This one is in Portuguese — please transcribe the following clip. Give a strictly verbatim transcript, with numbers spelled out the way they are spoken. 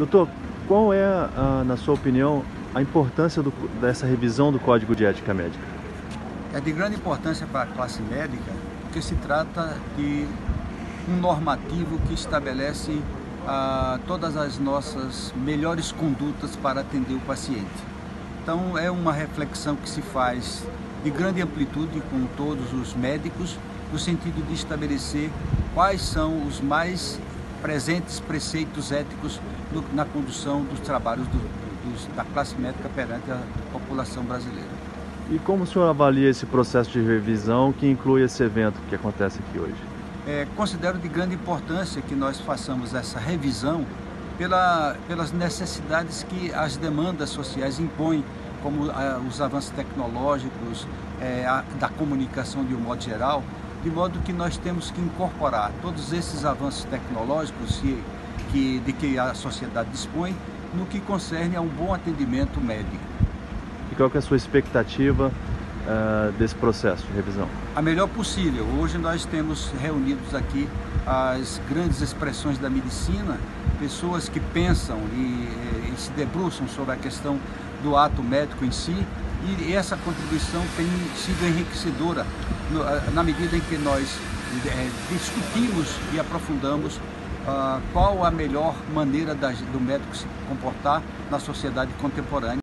Doutor, qual é, a, na sua opinião, a importância do, dessa revisão do Código de Ética Médica? É de grande importância para a classe médica, porque se trata de um normativo que estabelece ah, todas as nossas melhores condutas para atender o paciente. Então é uma reflexão que se faz de grande amplitude com todos os médicos, no sentido de estabelecer quais são os mais presentes preceitos éticos no, na condução dos trabalhos do, dos, da classe médica perante a população brasileira. E como o senhor avalia esse processo de revisão que inclui esse evento que acontece aqui hoje? É, considero de grande importância que nós façamos essa revisão pela, pelas necessidades que as demandas sociais impõem, como ah, os avanços tecnológicos, é, a, da comunicação de um modo geral, de modo que nós temos que incorporar todos esses avanços tecnológicos que, que, de que a sociedade dispõe no que concerne a um bom atendimento médico. E qual que é a sua expectativa uh, desse processo de revisão? A melhor possível. Hoje nós temos reunidos aqui as grandes expressões da medicina, pessoas que pensam e, e se debruçam sobre a questão do ato médico em si, e essa contribuição tem sido enriquecedora no, na medida em que nós é, discutimos e aprofundamos uh, qual a melhor maneira da, do médico se comportar na sociedade contemporânea.